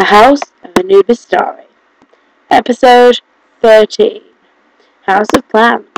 A House of Anubis Story. Episode 13. House of Plants.